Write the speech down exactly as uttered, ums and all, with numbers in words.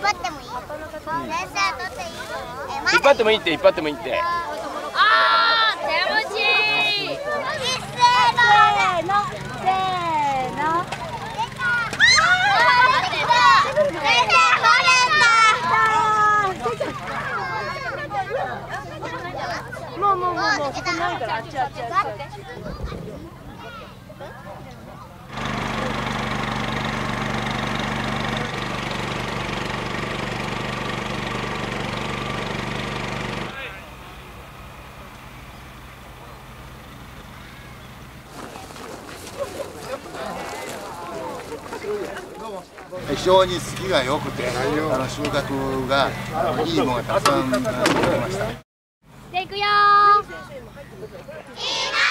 張ってもいい。先生取っていい？ 引っ張ってもいいって引っ張ってもいいって。 あー、手持ち。 せーの。 せーの。もうもうもうもうそこないからあっちあっちあっち。 非常に好きが良くて、あの収穫がいいものがたくさん出てました。 じゃあ行くよー。